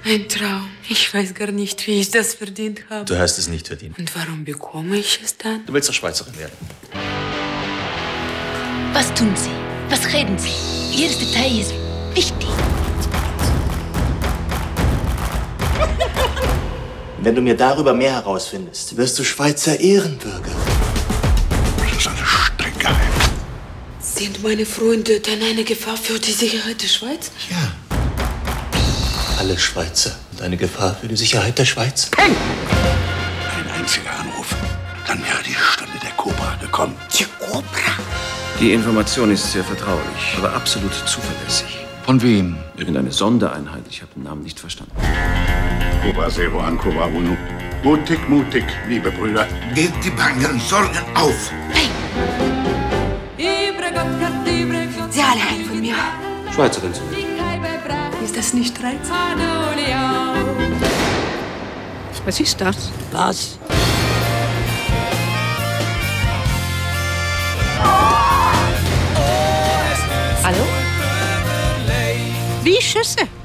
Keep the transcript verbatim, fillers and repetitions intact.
Ein Traum. Ich weiß gar nicht, wie ich das verdient habe. Du hast es nicht verdient. Und warum bekomme ich es dann? Du willst doch Schweizerin werden. Was tun Sie? Was reden Sie? Jedes Detail ist wichtig. Wenn du mir darüber mehr herausfindest, wirst du Schweizer Ehrenbürger. Das ist eine Strickerei. Sind meine Freunde dann eine Gefahr für die Sicherheit der Schweiz? Ja. Alle Schweizer sind eine Gefahr für die Sicherheit der Schweiz. Ein einziger Anruf. Dann wäre die Stunde der Cobra gekommen. Die Cobra? Die Information ist sehr vertraulich, aber absolut zuverlässig. Von wem? Irgendeine Sondereinheit, ich habe den Namen nicht verstanden. Cobra Zero an Cobra Uno. Mutig, mutig, liebe Brüder. Gebt die Bangen Sorgen auf. Sie alle ein von mir. Schweizerin zu werden. Ist das nicht Reiz? Was ist das? Was? Hallo? Wie Schüsse?